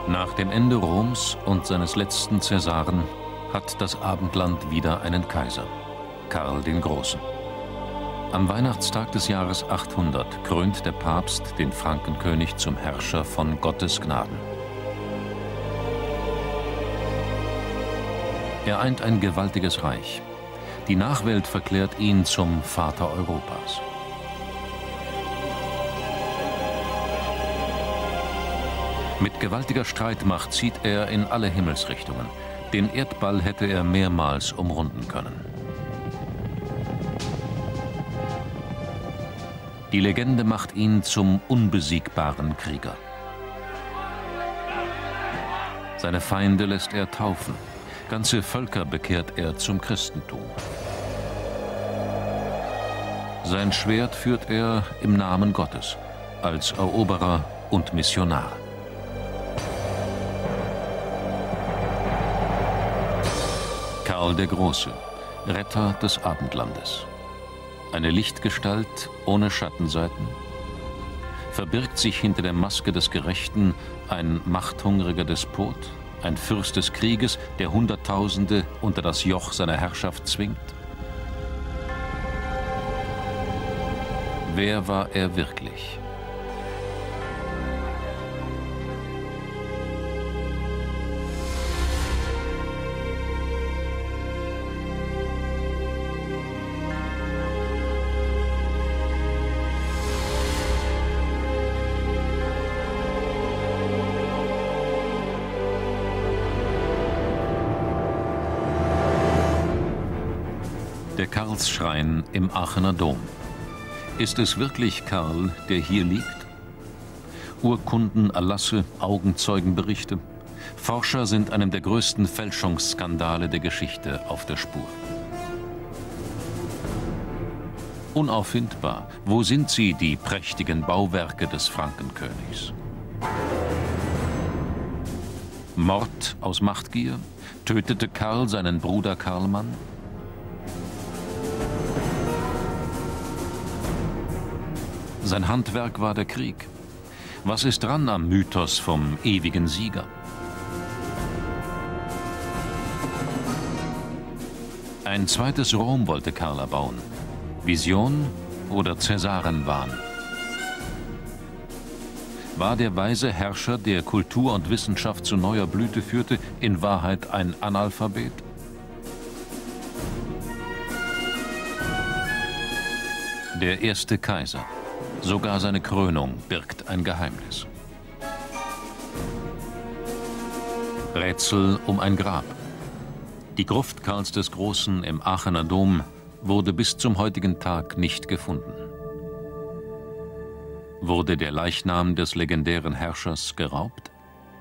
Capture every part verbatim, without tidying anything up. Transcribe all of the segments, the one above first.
Nach dem Ende Roms und seines letzten Cäsaren hat das Abendland wieder einen Kaiser, Karl den Großen. Am Weihnachtstag des Jahres achthundert krönt der Papst den Frankenkönig zum Herrscher von Gottes Gnaden. Er eint ein gewaltiges Reich. Die Nachwelt verklärt ihn zum Vater Europas. Mit gewaltiger Streitmacht zieht er in alle Himmelsrichtungen. Den Erdball hätte er mehrmals umrunden können. Die Legende macht ihn zum unbesiegbaren Krieger. Seine Feinde lässt er taufen. Ganze Völker bekehrt er zum Christentum. Sein Schwert führt er im Namen Gottes, als Eroberer und Missionar. Karl der Große, Retter des Abendlandes. Eine Lichtgestalt ohne Schattenseiten. Verbirgt sich hinter der Maske des Gerechten ein machthungriger Despot, ein Fürst des Krieges, der Hunderttausende unter das Joch seiner Herrschaft zwingt? Wer war er wirklich? Der Karlsschrein im Aachener Dom. Ist es wirklich Karl, der hier liegt? Urkunden, Erlasse, Augenzeugenberichte. Forscher sind einem der größten Fälschungsskandale der Geschichte auf der Spur. Unauffindbar, wo sind sie, die prächtigen Bauwerke des Frankenkönigs? Mord aus Machtgier? Tötete Karl seinen Bruder Karlmann? Sein Handwerk war der Krieg. Was ist dran am Mythos vom ewigen Sieger? Ein zweites Rom wollte Karl erbauen. Vision oder Cäsarenwahn? War der weise Herrscher, der Kultur und Wissenschaft zu neuer Blüte führte, in Wahrheit ein Analphabet? Der erste Kaiser. Sogar seine Krönung birgt ein Geheimnis. Rätsel um ein Grab. Die Gruft Karls des Großen im Aachener Dom wurde bis zum heutigen Tag nicht gefunden. Wurde der Leichnam des legendären Herrschers geraubt?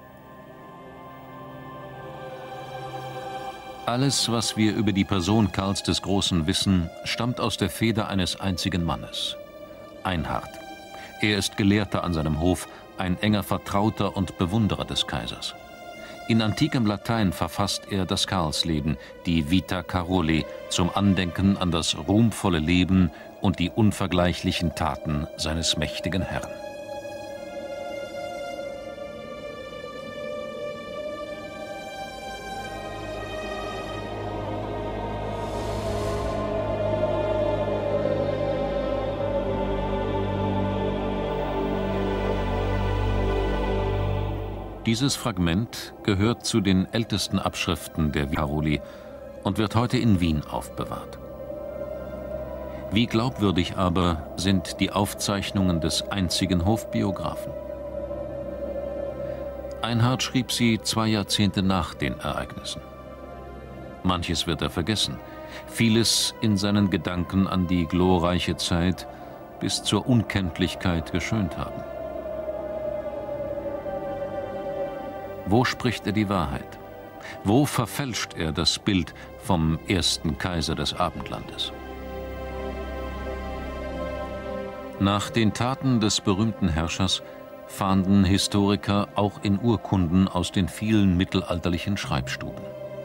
Alles, was wir über die Person Karls des Großen wissen, stammt aus der Feder eines einzigen Mannes. Einhard. Er ist Gelehrter an seinem Hof, ein enger Vertrauter und Bewunderer des Kaisers. In antikem Latein verfasst er das Karlsleben, die Vita Caroli, zum Andenken an das ruhmvolle Leben und die unvergleichlichen Taten seines mächtigen Herrn. Dieses Fragment gehört zu den ältesten Abschriften der Caroli und wird heute in Wien aufbewahrt. Wie glaubwürdig aber sind die Aufzeichnungen des einzigen Hofbiografen? Einhard schrieb sie zwei Jahrzehnte nach den Ereignissen. Manches wird er vergessen, vieles in seinen Gedanken an die glorreiche Zeit bis zur Unkenntlichkeit geschönt haben. Wo spricht er die Wahrheit? Wo verfälscht er das Bild vom ersten Kaiser des Abendlandes? Nach den Taten des berühmten Herrschers fahnden Historiker auch in Urkunden aus den vielen mittelalterlichen Schreibstuben.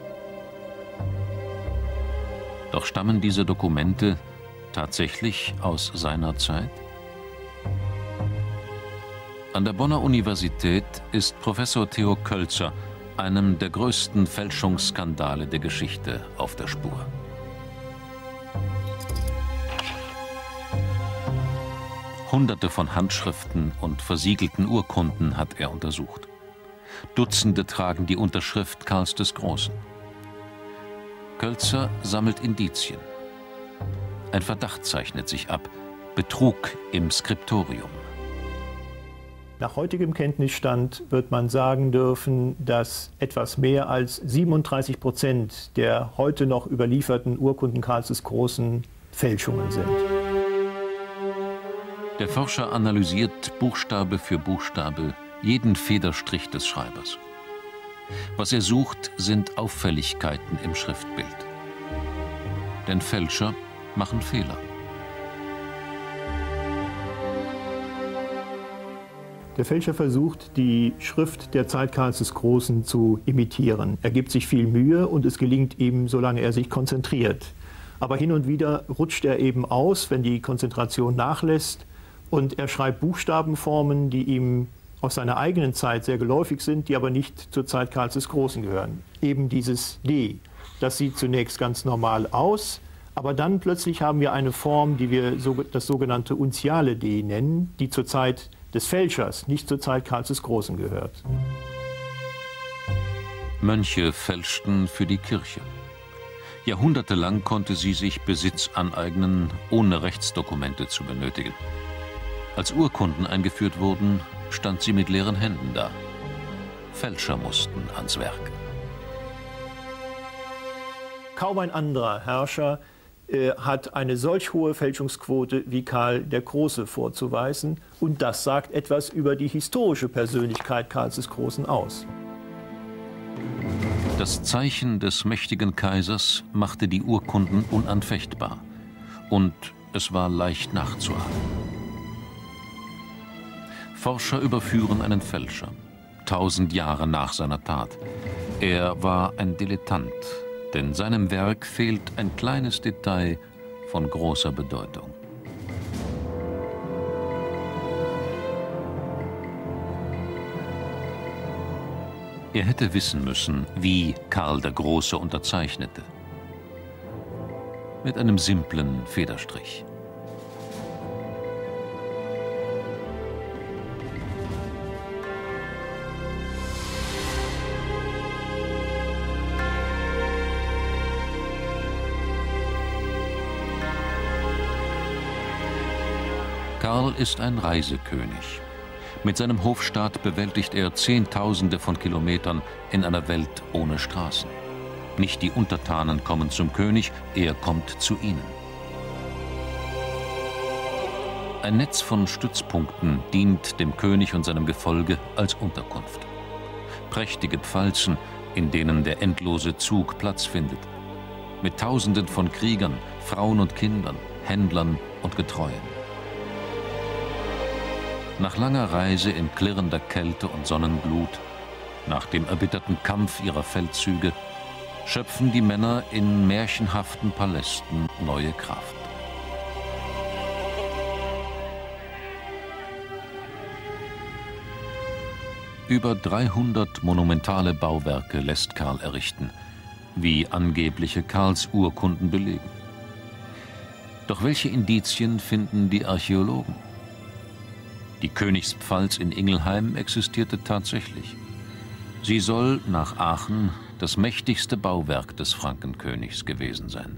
Doch stammen diese Dokumente tatsächlich aus seiner Zeit? An der Bonner Universität ist Professor Theo Kölzer einem der größten Fälschungsskandale der Geschichte auf der Spur. Hunderte von Handschriften und versiegelten Urkunden hat er untersucht. Dutzende tragen die Unterschrift Karls des Großen. Kölzer sammelt Indizien. Ein Verdacht zeichnet sich ab: Betrug im Skriptorium. Nach heutigem Kenntnisstand wird man sagen dürfen, dass etwas mehr als siebenunddreißig Prozent der heute noch überlieferten Urkunden Karls des Großen Fälschungen sind. Der Forscher analysiert Buchstabe für Buchstabe jeden Federstrich des Schreibers. Was er sucht, sind Auffälligkeiten im Schriftbild. Denn Fälscher machen Fehler. Der Fälscher versucht, die Schrift der Zeit Karls des Großen zu imitieren. Er gibt sich viel Mühe und es gelingt ihm, solange er sich konzentriert. Aber hin und wieder rutscht er eben aus, wenn die Konzentration nachlässt, und er schreibt Buchstabenformen, die ihm aus seiner eigenen Zeit sehr geläufig sind, die aber nicht zur Zeit Karls des Großen gehören. Eben dieses D. Das sieht zunächst ganz normal aus, aber dann plötzlich haben wir eine Form, die wir so, das sogenannte unziale D nennen, die zur Zeit des Fälschers, nicht zur Zeit Karls des Großen gehört. Mönche fälschten für die Kirche. Jahrhundertelang konnte sie sich Besitz aneignen, ohne Rechtsdokumente zu benötigen. Als Urkunden eingeführt wurden, stand sie mit leeren Händen da. Fälscher mussten ans Werk. Kaum ein anderer Herrscher äh, hat eine solch hohe Fälschungsquote wie Karl der Große vorzuweisen. Und das sagt etwas über die historische Persönlichkeit Karls des Großen aus. Das Zeichen des mächtigen Kaisers machte die Urkunden unanfechtbar. Und es war leicht nachzuahmen. Forscher überführen einen Fälscher, tausend Jahre nach seiner Tat. Er war ein Dilettant, denn seinem Werk fehlt ein kleines Detail von großer Bedeutung. Er hätte wissen müssen, wie Karl der Große unterzeichnete. Mit einem simplen Federstrich. Karl ist ein Reisekönig. Mit seinem Hofstaat bewältigt er Zehntausende von Kilometern in einer Welt ohne Straßen. Nicht die Untertanen kommen zum König, er kommt zu ihnen. Ein Netz von Stützpunkten dient dem König und seinem Gefolge als Unterkunft. Prächtige Pfalzen, in denen der endlose Zug Platz findet. Mit Tausenden von Kriegern, Frauen und Kindern, Händlern und Getreuen. Nach langer Reise in klirrender Kälte und Sonnenglut, nach dem erbitterten Kampf ihrer Feldzüge, schöpfen die Männer in märchenhaften Palästen neue Kraft. Über dreihundert monumentale Bauwerke lässt Karl errichten, wie angebliche Karls-Urkunden belegen. Doch welche Indizien finden die Archäologen? Die Königspfalz in Ingelheim existierte tatsächlich. Sie soll nach Aachen das mächtigste Bauwerk des Frankenkönigs gewesen sein.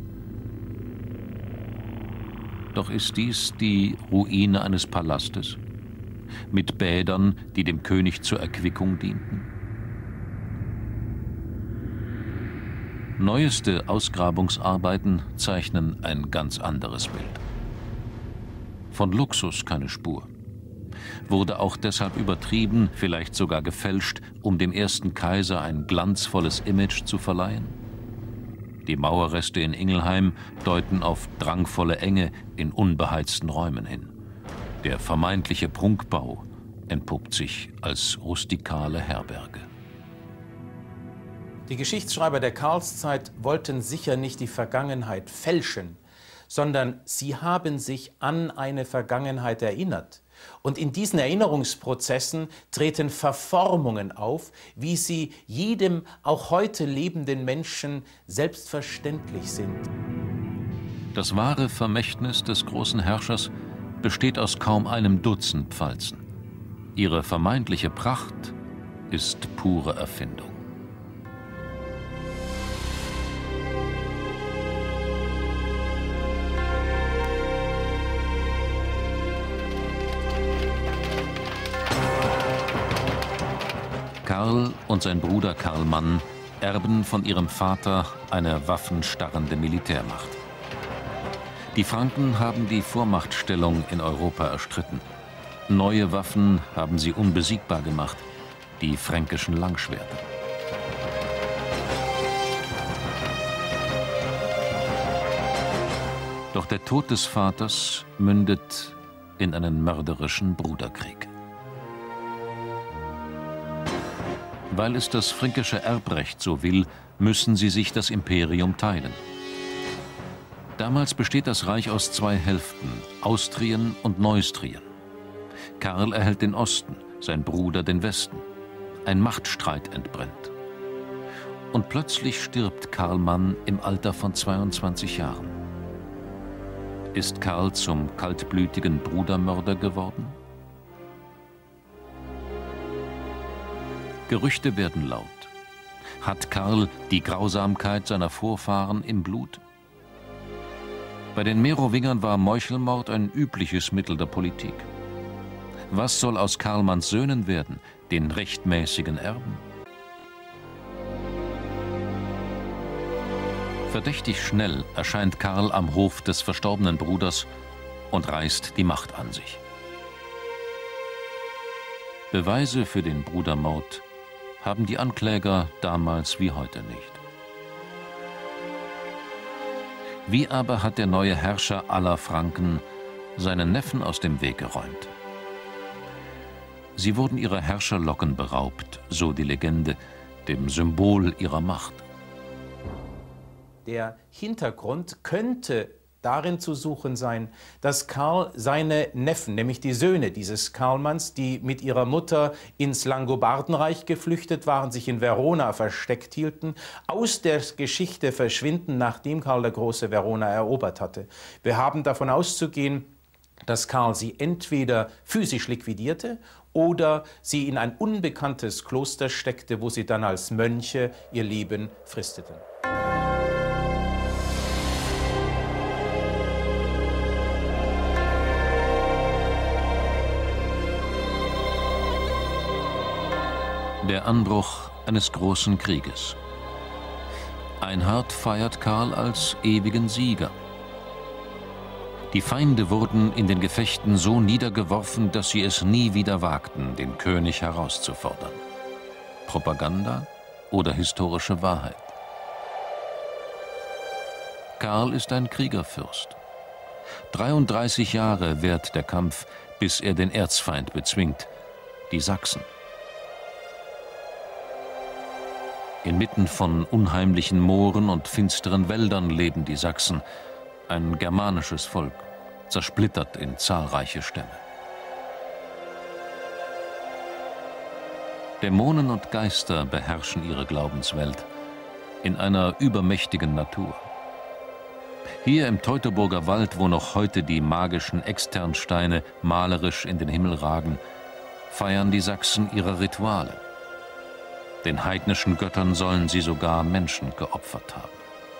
Doch ist dies die Ruine eines Palastes mit Bädern, die dem König zur Erquickung dienten? Neueste Ausgrabungsarbeiten zeichnen ein ganz anderes Bild. Von Luxus keine Spur. Wurde auch deshalb übertrieben, vielleicht sogar gefälscht, um dem ersten Kaiser ein glanzvolles Image zu verleihen? Die Mauerreste in Ingelheim deuten auf drangvolle Enge in unbeheizten Räumen hin. Der vermeintliche Prunkbau entpuppt sich als rustikale Herberge. Die Geschichtsschreiber der Karlszeit wollten sicher nicht die Vergangenheit fälschen, sondern sie haben sich an eine Vergangenheit erinnert. Und in diesen Erinnerungsprozessen treten Verformungen auf, wie sie jedem auch heute lebenden Menschen selbstverständlich sind. Das wahre Vermächtnis des großen Herrschers besteht aus kaum einem Dutzend Pfalzen. Ihre vermeintliche Pracht ist pure Erfindung. Karl und sein Bruder Karl Mann erben von ihrem Vater eine waffenstarrende Militärmacht. Die Franken haben die Vormachtstellung in Europa erstritten. Neue Waffen haben sie unbesiegbar gemacht, die fränkischen Langschwerter. Doch der Tod des Vaters mündet in einen mörderischen Bruderkrieg. Weil es das fränkische Erbrecht so will, müssen sie sich das Imperium teilen. Damals besteht das Reich aus zwei Hälften, Austrien und Neustrien. Karl erhält den Osten, sein Bruder den Westen. Ein Machtstreit entbrennt. Und plötzlich stirbt Karl Mann im Alter von zweiundzwanzig Jahren. Ist Karl zum kaltblütigen Brudermörder geworden? Gerüchte werden laut. Hat Karl die Grausamkeit seiner Vorfahren im Blut? Bei den Merowingern war Meuchelmord ein übliches Mittel der Politik. Was soll aus Karl Manns Söhnen werden, den rechtmäßigen Erben? Verdächtig schnell erscheint Karl am Hof des verstorbenen Bruders und reißt die Macht an sich. Beweise für den Brudermord haben die Ankläger damals wie heute nicht. Wie aber hat der neue Herrscher aller Franken seinen Neffen aus dem Weg geräumt? Sie wurden ihrer Herrscherlocken beraubt, so die Legende, dem Symbol ihrer Macht. Der Hintergrund könnte darin zu suchen sein, dass Karl seine Neffen, nämlich die Söhne dieses Karlmanns, die mit ihrer Mutter ins Langobardenreich geflüchtet waren, sich in Verona versteckt hielten, aus der Geschichte verschwinden, nachdem Karl der Große Verona erobert hatte. Wir haben davon auszugehen, dass Karl sie entweder physisch liquidierte oder sie in ein unbekanntes Kloster steckte, wo sie dann als Mönche ihr Leben fristeten. Der Anbruch eines großen Krieges. Einhard feiert Karl als ewigen Sieger. Die Feinde wurden in den Gefechten so niedergeworfen, dass sie es nie wieder wagten, den König herauszufordern. Propaganda oder historische Wahrheit? Karl ist ein Kriegerfürst. dreiunddreißig Jahre währt der Kampf, bis er den Erzfeind bezwingt, die Sachsen. Inmitten von unheimlichen Mooren und finsteren Wäldern leben die Sachsen, ein germanisches Volk, zersplittert in zahlreiche Stämme. Dämonen und Geister beherrschen ihre Glaubenswelt in einer übermächtigen Natur. Hier im Teutoburger Wald, wo noch heute die magischen Externsteine malerisch in den Himmel ragen, feiern die Sachsen ihre Rituale. Den heidnischen Göttern sollen sie sogar Menschen geopfert haben.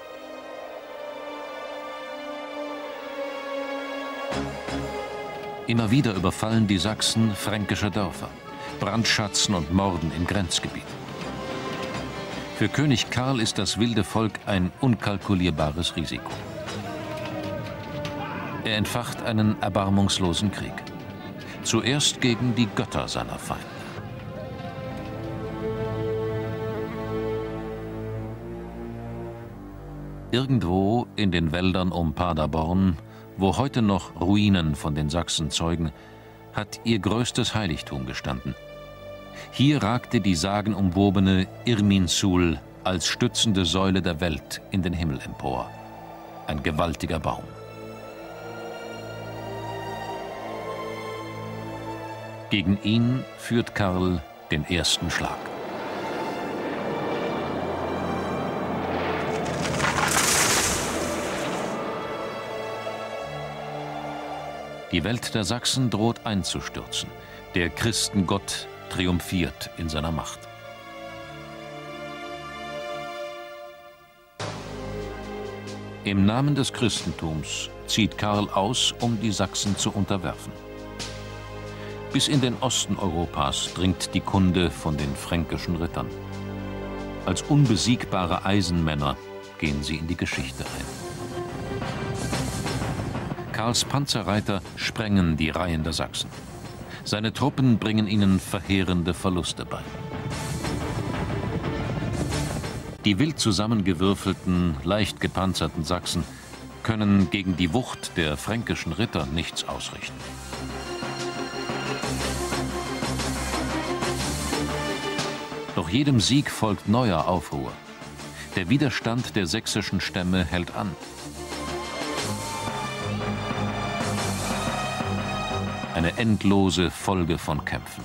Immer wieder überfallen die Sachsen fränkische Dörfer, brandschatzen und morden im Grenzgebiet. Für König Karl ist das wilde Volk ein unkalkulierbares Risiko. Er entfacht einen erbarmungslosen Krieg. Zuerst gegen die Götter seiner Feinde. Irgendwo in den Wäldern um Paderborn, wo heute noch Ruinen von den Sachsen zeugen, hat ihr größtes Heiligtum gestanden. Hier ragte die sagenumwobene Irminsul als stützende Säule der Welt in den Himmel empor. Ein gewaltiger Baum. Gegen ihn führt Karl den ersten Schlag. Die Welt der Sachsen droht einzustürzen. Der Christengott triumphiert in seiner Macht. Im Namen des Christentums zieht Karl aus, um die Sachsen zu unterwerfen. Bis in den Osten Europas dringt die Kunde von den fränkischen Rittern. Als unbesiegbare Eisenmänner gehen sie in die Geschichte ein. Karls Panzerreiter sprengen die Reihen der Sachsen. Seine Truppen bringen ihnen verheerende Verluste bei. Die wild zusammengewürfelten, leicht gepanzerten Sachsen können gegen die Wucht der fränkischen Ritter nichts ausrichten. Doch jedem Sieg folgt neuer Aufruhr. Der Widerstand der sächsischen Stämme hält an. Eine endlose Folge von Kämpfen.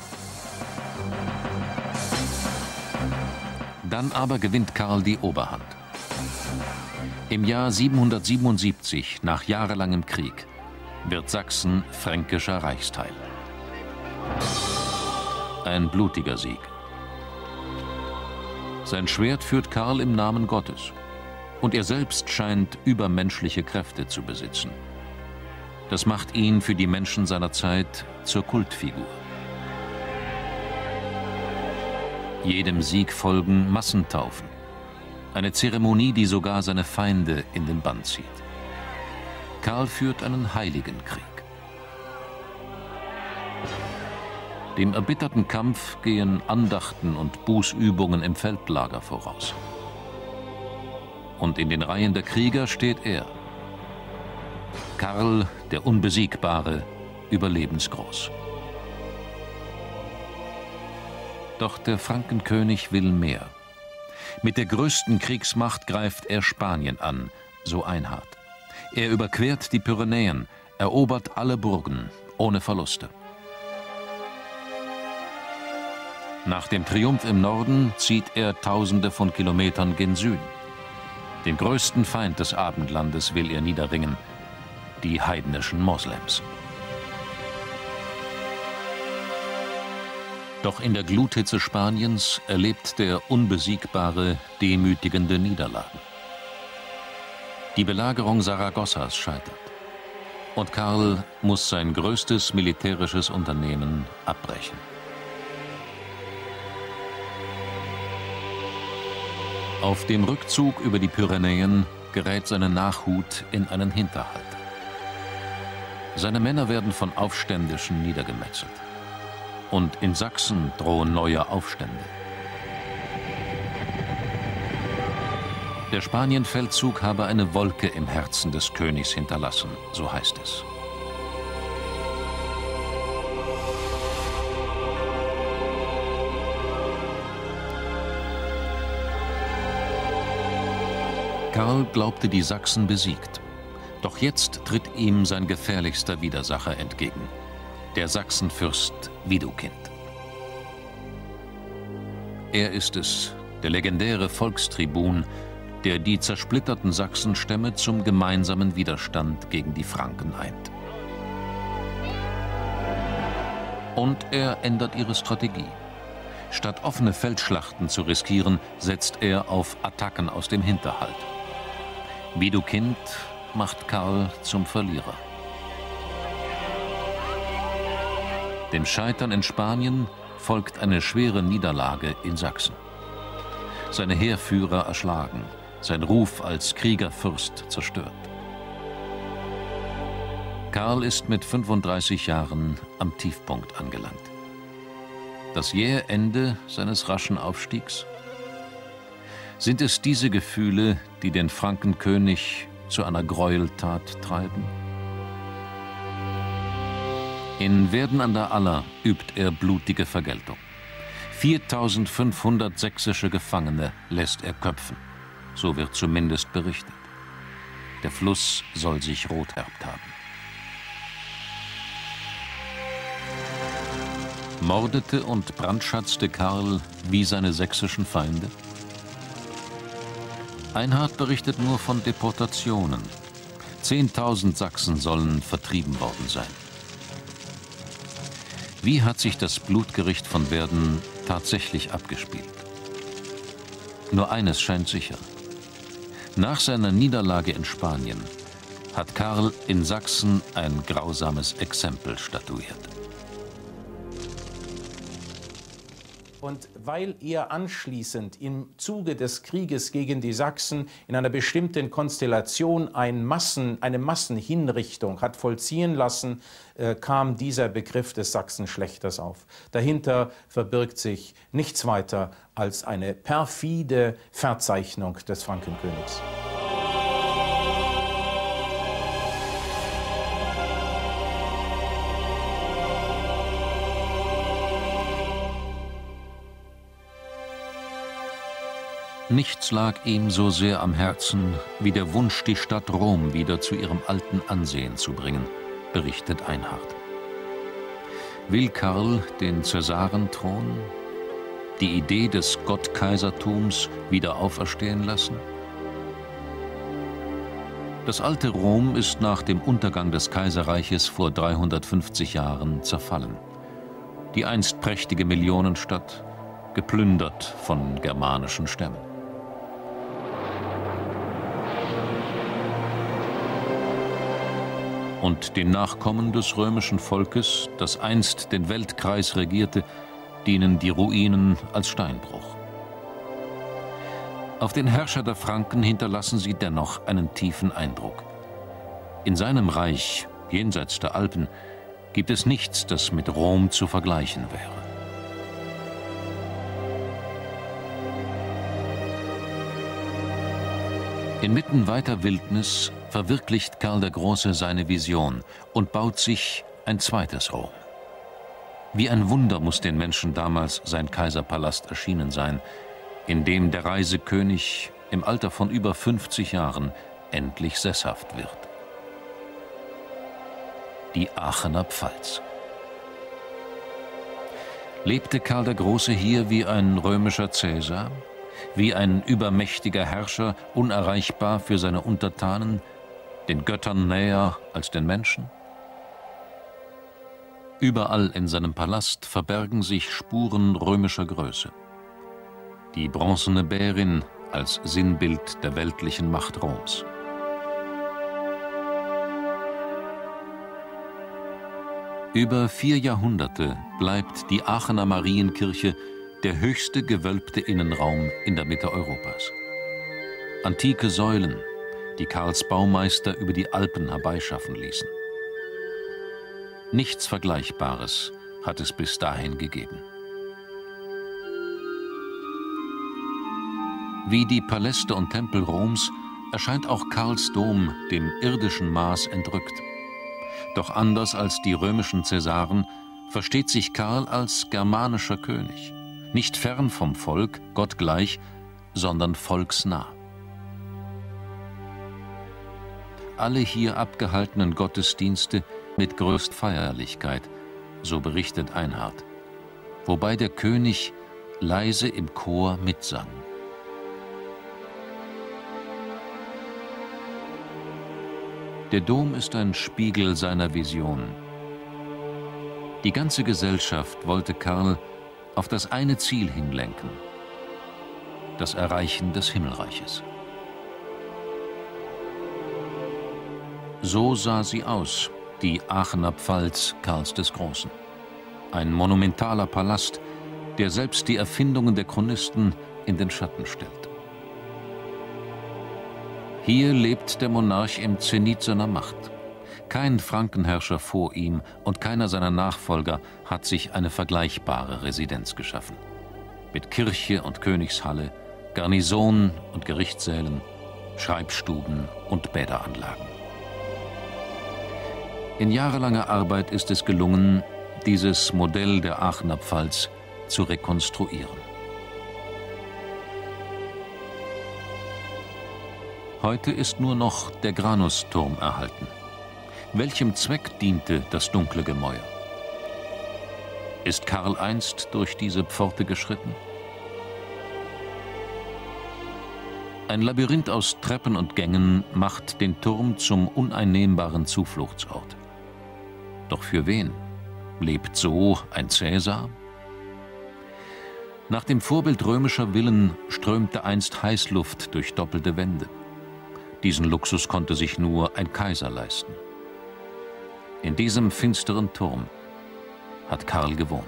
Dann aber gewinnt Karl die Oberhand. Im Jahr siebenhundertsiebenundsiebzig, nach jahrelangem Krieg, wird Sachsen fränkischer Reichsteil. Ein blutiger Sieg. Sein Schwert führt Karl im Namen Gottes. Und er selbst scheint übermenschliche Kräfte zu besitzen. Das macht ihn für die Menschen seiner Zeit zur Kultfigur. Jedem Sieg folgen Massentaufen. Eine Zeremonie, die sogar seine Feinde in den Bann zieht. Karl führt einen heiligen Krieg. Dem erbitterten Kampf gehen Andachten und Bußübungen im Feldlager voraus. Und in den Reihen der Krieger steht er. Karl, der Unbesiegbare, überlebensgroß. Doch der Frankenkönig will mehr. Mit der größten Kriegsmacht greift er Spanien an, so Einhard. Er überquert die Pyrenäen, erobert alle Burgen, ohne Verluste. Nach dem Triumph im Norden zieht er Tausende von Kilometern gen Süden. Den größten Feind des Abendlandes will er niederringen, die heidnischen Moslems. Doch in der Gluthitze Spaniens erlebt der Unbesiegbare demütigende Niederlagen. Die Belagerung Saragossas scheitert. Und Karl muss sein größtes militärisches Unternehmen abbrechen. Auf dem Rückzug über die Pyrenäen gerät seine Nachhut in einen Hinterhalt. Seine Männer werden von Aufständischen niedergemetzelt. Und in Sachsen drohen neue Aufstände. Der Spanienfeldzug habe eine Wolke im Herzen des Königs hinterlassen, so heißt es. Karl glaubte die Sachsen besiegt. Doch jetzt tritt ihm sein gefährlichster Widersacher entgegen. Der Sachsenfürst Widukind. Er ist es, der legendäre Volkstribun, der die zersplitterten Sachsenstämme zum gemeinsamen Widerstand gegen die Franken eint. Und er ändert ihre Strategie. Statt offene Feldschlachten zu riskieren, setzt er auf Attacken aus dem Hinterhalt. Widukind macht Karl zum Verlierer. Dem Scheitern in Spanien folgt eine schwere Niederlage in Sachsen. Seine Heerführer erschlagen, sein Ruf als Kriegerfürst zerstört. Karl ist mit fünfunddreißig Jahren am Tiefpunkt angelangt. Das jähe Ende seines raschen Aufstiegs? Sind es diese Gefühle, die den Frankenkönig zu einer Gräueltat treiben? In Werden an der Aller übt er blutige Vergeltung. viertausendfünfhundert sächsische Gefangene lässt er köpfen. So wird zumindest berichtet. Der Fluss soll sich rothärbt haben. Mordete und brandschatzte Karl wie seine sächsischen Feinde? Einhard berichtet nur von Deportationen. Zehntausend Sachsen sollen vertrieben worden sein. Wie hat sich das Blutgericht von Werden tatsächlich abgespielt? Nur eines scheint sicher. Nach seiner Niederlage in Spanien hat Karl in Sachsen ein grausames Exempel statuiert. Und weil er anschließend im Zuge des Krieges gegen die Sachsen in einer bestimmten Konstellation ein Massen, eine Massenhinrichtung hat vollziehen lassen, äh, kam dieser Begriff des Sachsenschlächters auf. Dahinter verbirgt sich nichts weiter als eine perfide Verzeichnung des Frankenkönigs. Nichts lag ihm so sehr am Herzen wie der Wunsch, die Stadt Rom wieder zu ihrem alten Ansehen zu bringen, berichtet Einhard. Will Karl den Cäsarenthron, die Idee des Gottkaisertums wieder auferstehen lassen? Das alte Rom ist nach dem Untergang des Kaiserreiches vor dreihundertfünfzig Jahren zerfallen. Die einst prächtige Millionenstadt, geplündert von germanischen Stämmen. Und den Nachkommen des römischen Volkes, das einst den Weltkreis regierte, dienen die Ruinen als Steinbruch. Auf den Herrscher der Franken hinterlassen sie dennoch einen tiefen Eindruck. In seinem Reich, jenseits der Alpen, gibt es nichts, das mit Rom zu vergleichen wäre. Inmitten weiter Wildnis verwirklicht Karl der Große seine Vision und baut sich ein zweites Rom. Wie ein Wunder muss den Menschen damals sein Kaiserpalast erschienen sein, in dem der Reisekönig im Alter von über fünfzig Jahren endlich sesshaft wird. Die Aachener Pfalz. Lebte Karl der Große hier wie ein römischer Cäsar? Wie ein übermächtiger Herrscher, unerreichbar für seine Untertanen, den Göttern näher als den Menschen? Überall in seinem Palast verbergen sich Spuren römischer Größe. Die bronzene Bärin als Sinnbild der weltlichen Macht Roms. Über vier Jahrhunderte bleibt die Aachener Marienkirche der höchste gewölbte Innenraum in der Mitte Europas. Antike Säulen, die Karls Baumeister über die Alpen herbeischaffen ließen. Nichts Vergleichbares hat es bis dahin gegeben. Wie die Paläste und Tempel Roms erscheint auch Karls Dom dem irdischen Maß entrückt. Doch anders als die römischen Cäsaren versteht sich Karl als germanischer König. Nicht fern vom Volk, Gott gleich, sondern volksnah. Alle hier abgehaltenen Gottesdienste mit größter Feierlichkeit, so berichtet Einhard, wobei der König leise im Chor mitsang. Der Dom ist ein Spiegel seiner Vision. Die ganze Gesellschaft wollte Karl auf das eine Ziel hinlenken: das Erreichen des Himmelreiches. So sah sie aus, die Aachener Pfalz Karls des Großen. Ein monumentaler Palast, der selbst die Erfindungen der Chronisten in den Schatten stellt. Hier lebt der Monarch im Zenit seiner Macht. Kein Frankenherrscher vor ihm und keiner seiner Nachfolger hat sich eine vergleichbare Residenz geschaffen. Mit Kirche und Königshalle, Garnison und Gerichtssälen, Schreibstuben und Bäderanlagen. In jahrelanger Arbeit ist es gelungen, dieses Modell der Aachener Pfalz zu rekonstruieren. Heute ist nur noch der Granusturm erhalten. Welchem Zweck diente das dunkle Gemäuer? Ist Karl einst durch diese Pforte geschritten? Ein Labyrinth aus Treppen und Gängen macht den Turm zum uneinnehmbaren Zufluchtsort. Doch für wen? Lebt so ein Cäsar? Nach dem Vorbild römischer Villen strömte einst Heißluft durch doppelte Wände. Diesen Luxus konnte sich nur ein Kaiser leisten. In diesem finsteren Turm hat Karl gewohnt.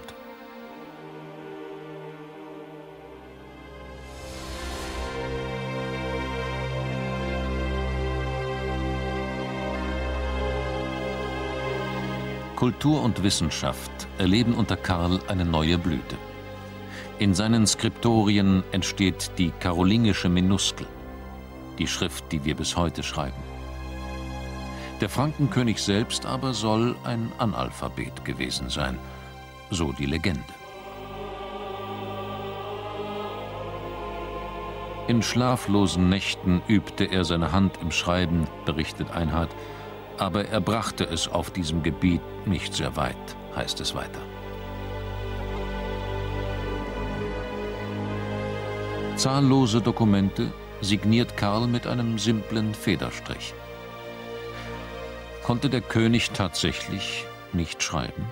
Kultur und Wissenschaft erleben unter Karl eine neue Blüte. In seinen Skriptorien entsteht die karolingische Minuskel, die Schrift, die wir bis heute schreiben. Der Frankenkönig selbst aber soll ein Analphabet gewesen sein, so die Legende. In schlaflosen Nächten übte er seine Hand im Schreiben, berichtet Einhard, aber er brachte es auf diesem Gebiet nicht sehr weit, heißt es weiter. Zahllose Dokumente signiert Karl mit einem simplen Federstrich. Konnte der König tatsächlich nicht schreiben?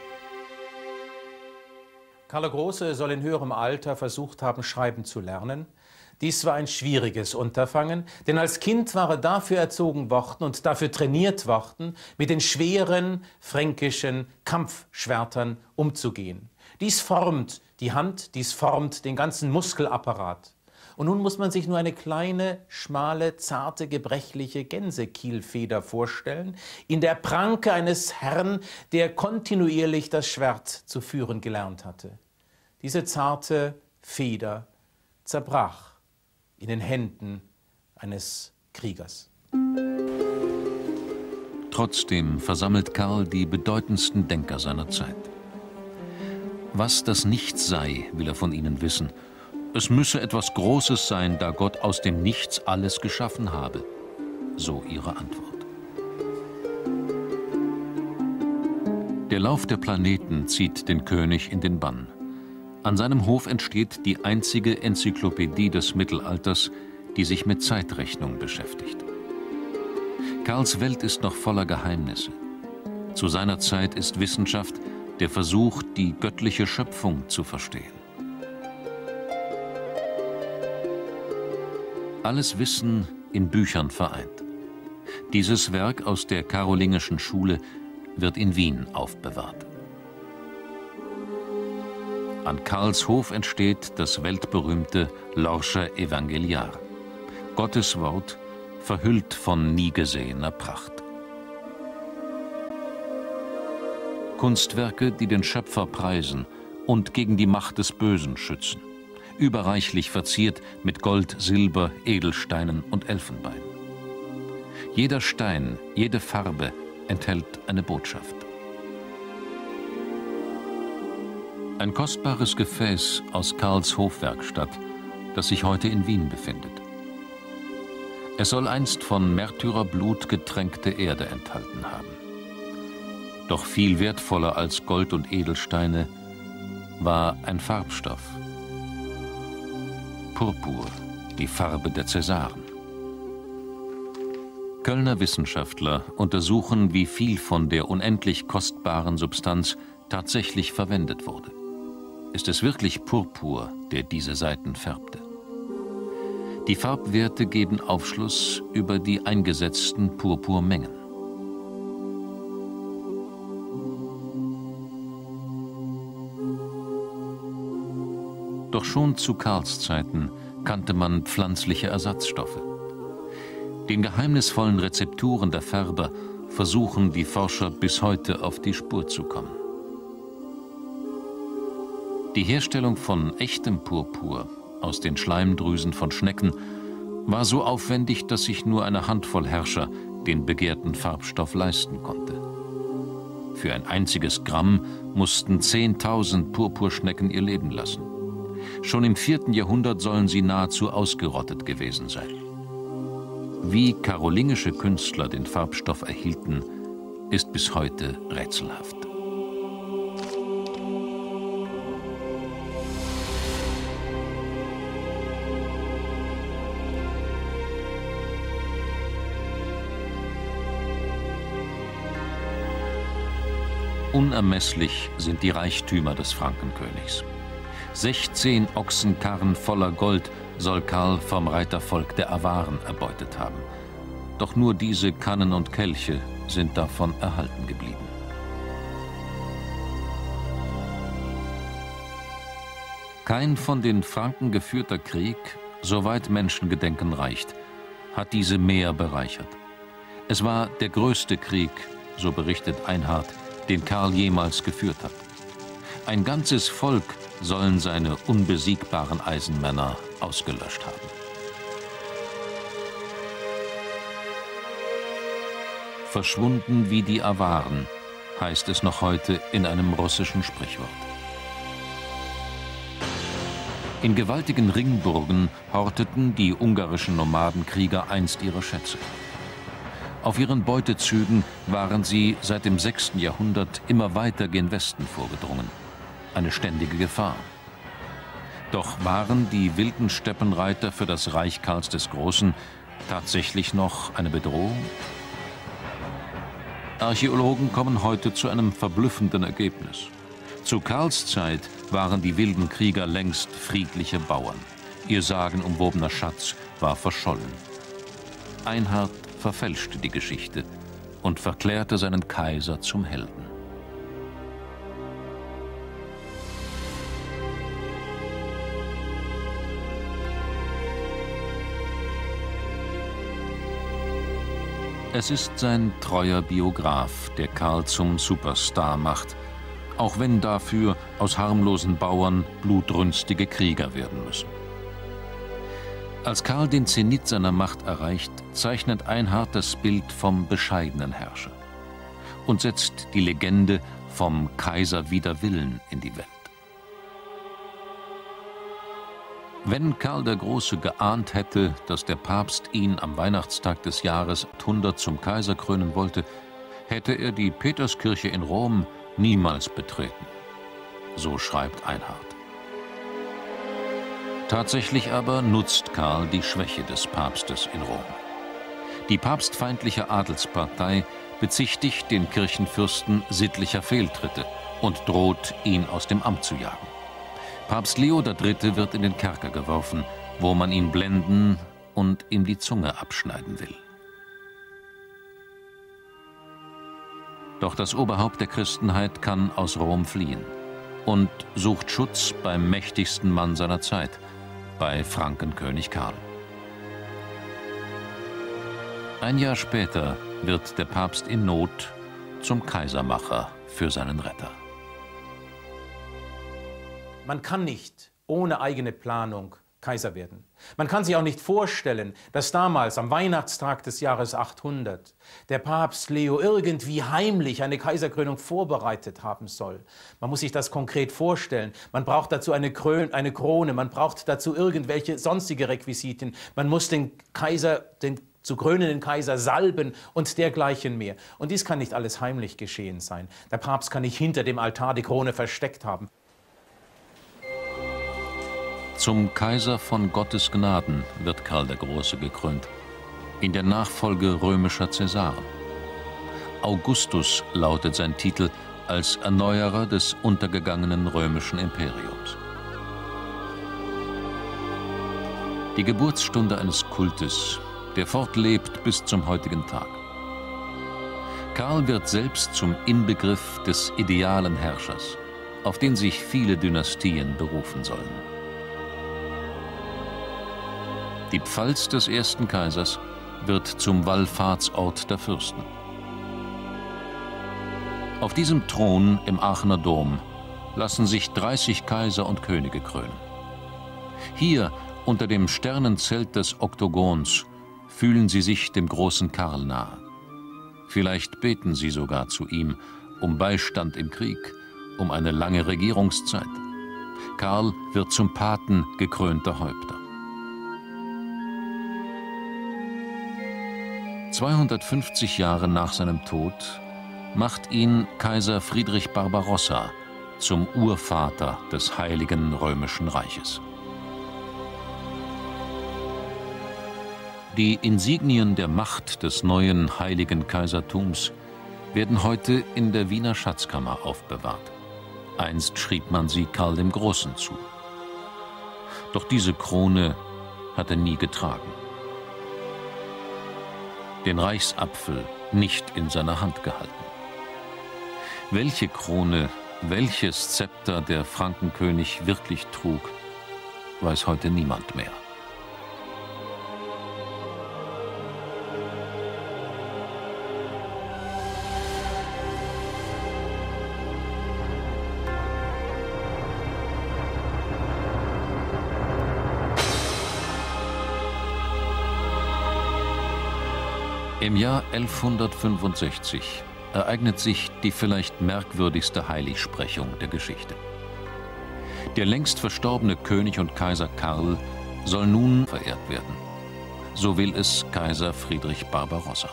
Karl der Große soll in höherem Alter versucht haben, schreiben zu lernen. Dies war ein schwieriges Unterfangen, denn als Kind war er dafür erzogen worden und dafür trainiert worden, mit den schweren fränkischen Kampfschwertern umzugehen. Dies formt die Hand, dies formt den ganzen Muskelapparat. Und nun muss man sich nur eine kleine, schmale, zarte, gebrechliche Gänsekielfeder vorstellen, in der Pranke eines Herrn, der kontinuierlich das Schwert zu führen gelernt hatte. Diese zarte Feder zerbrach in den Händen eines Kriegers. Trotzdem versammelt Karl die bedeutendsten Denker seiner Zeit. Was das Nichts sei, will er von ihnen wissen. Es müsse etwas Großes sein, da Gott aus dem Nichts alles geschaffen habe. So ihre Antwort. Der Lauf der Planeten zieht den König in den Bann. An seinem Hof entsteht die einzige Enzyklopädie des Mittelalters, die sich mit Zeitrechnung beschäftigt. Karls Welt ist noch voller Geheimnisse. Zu seiner Zeit ist Wissenschaft der Versuch, die göttliche Schöpfung zu verstehen. Alles Wissen in Büchern vereint. Dieses Werk aus der karolingischen Schule wird in Wien aufbewahrt. An Karls Hof entsteht das weltberühmte Lorscher Evangeliar. Gottes Wort, verhüllt von nie gesehener Pracht. Kunstwerke, die den Schöpfer preisen und gegen die Macht des Bösen schützen. Überreichlich verziert mit Gold, Silber, Edelsteinen und Elfenbein. Jeder Stein, jede Farbe enthält eine Botschaft. Ein kostbares Gefäß aus Karls Hofwerkstatt, das sich heute in Wien befindet. Es soll einst von Märtyrerblut getränkte Erde enthalten haben. Doch viel wertvoller als Gold und Edelsteine war ein Farbstoff. Purpur, die Farbe der Cäsaren. Kölner Wissenschaftler untersuchen, wie viel von der unendlich kostbaren Substanz tatsächlich verwendet wurde. Ist es wirklich Purpur, der diese Seiten färbte? Die Farbwerte geben Aufschluss über die eingesetzten Purpurmengen. Doch schon zu Karls Zeiten kannte man pflanzliche Ersatzstoffe. Den geheimnisvollen Rezepturen der Färber versuchen die Forscher bis heute auf die Spur zu kommen. Die Herstellung von echtem Purpur aus den Schleimdrüsen von Schnecken war so aufwendig, dass sich nur eine Handvoll Herrscher den begehrten Farbstoff leisten konnte. Für ein einziges Gramm mussten zehntausend Purpurschnecken ihr Leben lassen. Schon im vierten Jahrhundert sollen sie nahezu ausgerottet gewesen sein. Wie karolingische Künstler den Farbstoff erhielten, ist bis heute rätselhaft. Unermesslich sind die Reichtümer des Frankenkönigs. sechzehn Ochsenkarren voller Gold soll Karl vom Reitervolk der Awaren erbeutet haben. Doch nur diese Kannen und Kelche sind davon erhalten geblieben. Kein von den Franken geführter Krieg, soweit Menschengedenken reicht, hat diese Meer bereichert. Es war der größte Krieg, so berichtet Einhard, den Karl jemals geführt hat. Ein ganzes Volk sollen seine unbesiegbaren Eisenmänner ausgelöscht haben. Verschwunden wie die Awaren, heißt es noch heute in einem russischen Sprichwort. In gewaltigen Ringburgen horteten die ungarischen Nomadenkrieger einst ihre Schätze. Auf ihren Beutezügen waren sie seit dem sechsten Jahrhundert immer weiter gen Westen vorgedrungen. Eine ständige Gefahr. Doch waren die wilden Steppenreiter für das Reich Karls des Großen tatsächlich noch eine Bedrohung? Archäologen kommen heute zu einem verblüffenden Ergebnis. Zu Karls Zeit waren die wilden Krieger längst friedliche Bauern. Ihr sagenumwobener Schatz war verschollen. Einhard verfälschte die Geschichte und verklärte seinen Kaiser zum Helden. Es ist sein treuer Biograf, der Karl zum Superstar macht, auch wenn dafür aus harmlosen Bauern blutrünstige Krieger werden müssen. Als Karl den Zenit seiner Macht erreicht, zeichnet Einhard das Bild vom bescheidenen Herrscher und setzt die Legende vom Kaiser wider Willen in die Welt. Wenn Karl der Große geahnt hätte, dass der Papst ihn am Weihnachtstag des Jahres achthundert zum Kaiser krönen wollte, hätte er die Peterskirche in Rom niemals betreten. So schreibt Einhard. Tatsächlich aber nutzt Karl die Schwäche des Papstes in Rom. Die papstfeindliche Adelspartei bezichtigt den Kirchenfürsten sittlicher Fehltritte und droht, ihn aus dem Amt zu jagen. Papst Leo der Dritte wird in den Kerker geworfen, wo man ihn blenden und ihm die Zunge abschneiden will. Doch das Oberhaupt der Christenheit kann aus Rom fliehen und sucht Schutz beim mächtigsten Mann seiner Zeit, bei Frankenkönig Karl. Ein Jahr später wird der Papst in Not zum Kaisermacher für seinen Retter. Man kann nicht ohne eigene Planung Kaiser werden. Man kann sich auch nicht vorstellen, dass damals am Weihnachtstag des Jahres achthundert der Papst Leo irgendwie heimlich eine Kaiserkrönung vorbereitet haben soll. Man muss sich das konkret vorstellen. Man braucht dazu eine, Krön eine Krone, man braucht dazu irgendwelche sonstige Requisiten. Man muss den Kaiser, den zu krönenden Kaiser salben und dergleichen mehr. Und dies kann nicht alles heimlich geschehen sein. Der Papst kann nicht hinter dem Altar die Krone versteckt haben. Zum Kaiser von Gottes Gnaden wird Karl der Große gekrönt, in der Nachfolge römischer Cäsaren. Augustus lautet sein Titel als Erneuerer des untergegangenen römischen Imperiums. Die Geburtsstunde eines Kultes, der fortlebt bis zum heutigen Tag. Karl wird selbst zum Inbegriff des idealen Herrschers, auf den sich viele Dynastien berufen sollen. Die Pfalz des ersten Kaisers wird zum Wallfahrtsort der Fürsten. Auf diesem Thron im Aachener Dom lassen sich dreißig Kaiser und Könige krönen. Hier, unter dem Sternenzelt des Oktogons, fühlen sie sich dem großen Karl nahe. Vielleicht beten sie sogar zu ihm um Beistand im Krieg, um eine lange Regierungszeit. Karl wird zum Paten gekrönter Häupter. zweihundertfünfzig Jahre nach seinem Tod macht ihn Kaiser Friedrich Barbarossa zum Urvater des Heiligen Römischen Reiches. Die Insignien der Macht des neuen Heiligen Kaisertums werden heute in der Wiener Schatzkammer aufbewahrt. Einst schrieb man sie Karl dem Großen zu. Doch diese Krone hat er nie getragen. Den Reichsapfel nicht in seiner Hand gehalten. Welche Krone, welches Zepter der Frankenkönig wirklich trug, weiß heute niemand mehr. Im Jahr elfhundertfünfundsechzig ereignet sich die vielleicht merkwürdigste Heiligsprechung der Geschichte. Der längst verstorbene König und Kaiser Karl soll nun verehrt werden. So will es Kaiser Friedrich Barbarossa.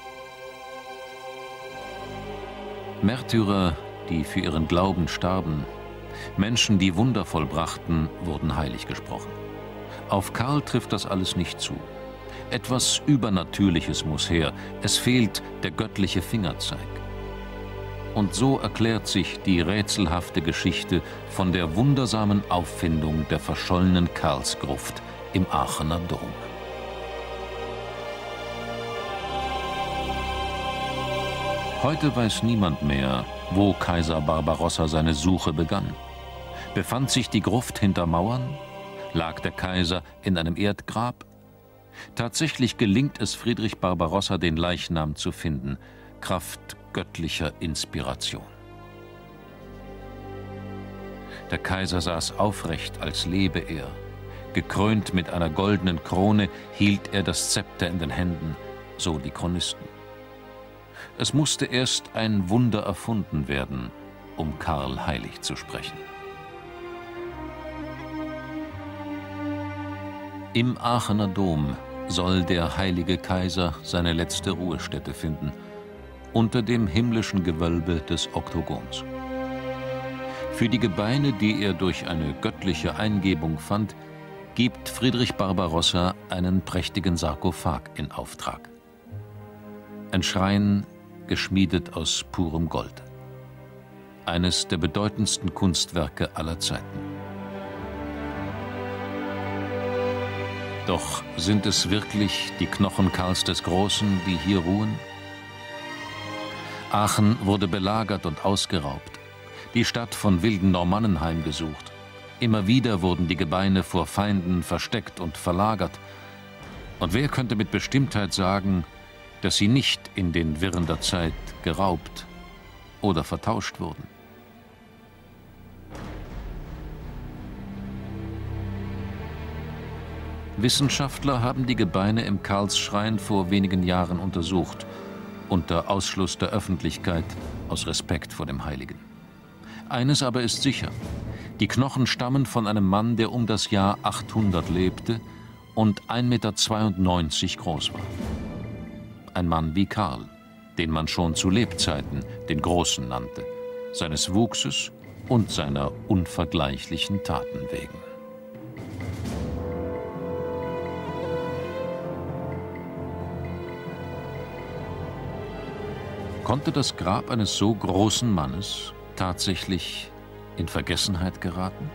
Märtyrer, die für ihren Glauben starben, Menschen, die Wunder vollbrachten, wurden heilig gesprochen. Auf Karl trifft das alles nicht zu. Etwas Übernatürliches muss her, es fehlt der göttliche Fingerzeig. Und so erklärt sich die rätselhafte Geschichte von der wundersamen Auffindung der verschollenen Karlsgruft im Aachener Dom. Heute weiß niemand mehr, wo Kaiser Barbarossa seine Suche begann. Befand sich die Gruft hinter Mauern? Lag der Kaiser in einem Erdgrab? Tatsächlich gelingt es Friedrich Barbarossa, den Leichnam zu finden, Kraft göttlicher Inspiration. Der Kaiser saß aufrecht, als lebe er. Gekrönt mit einer goldenen Krone hielt er das Zepter in den Händen, so die Chronisten. Es musste erst ein Wunder erfunden werden, um Karl heilig zu sprechen. Im Aachener Dom soll der heilige Kaiser seine letzte Ruhestätte finden, unter dem himmlischen Gewölbe des Oktogons. Für die Gebeine, die er durch eine göttliche Eingebung fand, gibt Friedrich Barbarossa einen prächtigen Sarkophag in Auftrag. Ein Schrein, geschmiedet aus purem Gold. Eines der bedeutendsten Kunstwerke aller Zeiten. Doch sind es wirklich die Knochen Karls des Großen, die hier ruhen? Aachen wurde belagert und ausgeraubt, die Stadt von wilden Normannen heimgesucht. Immer wieder wurden die Gebeine vor Feinden versteckt und verlagert. Und wer könnte mit Bestimmtheit sagen, dass sie nicht in den Wirren der Zeit geraubt oder vertauscht wurden? Wissenschaftler haben die Gebeine im Karlsschrein vor wenigen Jahren untersucht, unter Ausschluss der Öffentlichkeit, aus Respekt vor dem Heiligen. Eines aber ist sicher: Die Knochen stammen von einem Mann, der um das Jahr achthundert lebte und ein Meter zweiundneunzig groß war. Ein Mann wie Karl, den man schon zu Lebzeiten den Großen nannte, seines Wuchses und seiner unvergleichlichen Taten wegen. Konnte das Grab eines so großen Mannes tatsächlich in Vergessenheit geraten?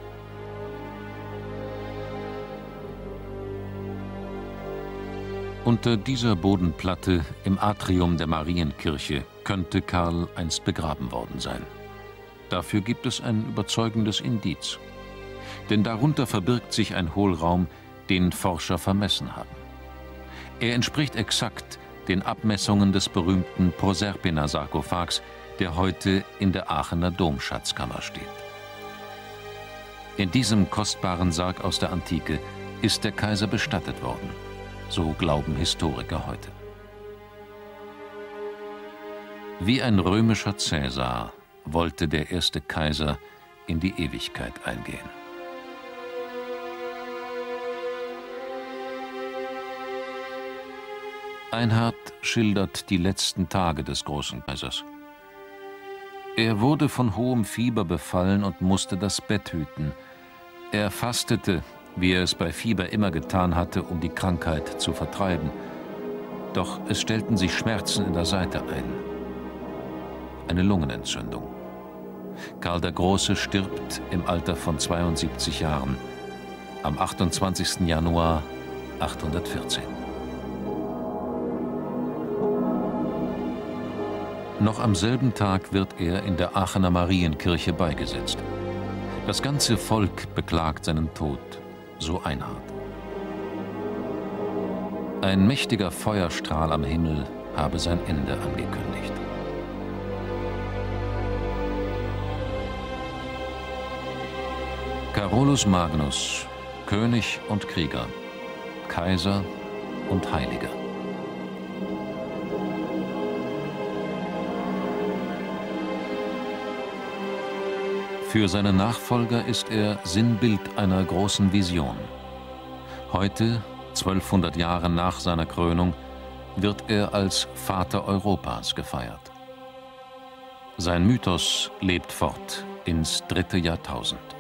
Unter dieser Bodenplatte im Atrium der Marienkirche könnte Karl einst begraben worden sein. Dafür gibt es ein überzeugendes Indiz. Denn darunter verbirgt sich ein Hohlraum, den Forscher vermessen haben. Er entspricht exakt den Abmessungen des berühmten Proserpina-Sarkophags, der heute in der Aachener Domschatzkammer steht. In diesem kostbaren Sarg aus der Antike ist der Kaiser bestattet worden, so glauben Historiker heute. Wie ein römischer Cäsar wollte der erste Kaiser in die Ewigkeit eingehen. Einhard schildert die letzten Tage des großen Kaisers. Er wurde von hohem Fieber befallen und musste das Bett hüten. Er fastete, wie er es bei Fieber immer getan hatte, um die Krankheit zu vertreiben. Doch es stellten sich Schmerzen in der Seite ein. eine Lungenentzündung. Karl der Große stirbt im Alter von zweiundsiebzig Jahren am achtundzwanzigsten Januar achthundertvierzehn. Noch am selben Tag wird er in der Aachener Marienkirche beigesetzt. Das ganze Volk beklagt seinen Tod, so Einhard. Ein mächtiger Feuerstrahl am Himmel habe sein Ende angekündigt. Carolus Magnus, König und Krieger, Kaiser und Heiliger. Für seine Nachfolger ist er Sinnbild einer großen Vision. Heute, zwölfhundert Jahre nach seiner Krönung, wird er als Vater Europas gefeiert. Sein Mythos lebt fort ins dritte Jahrtausend.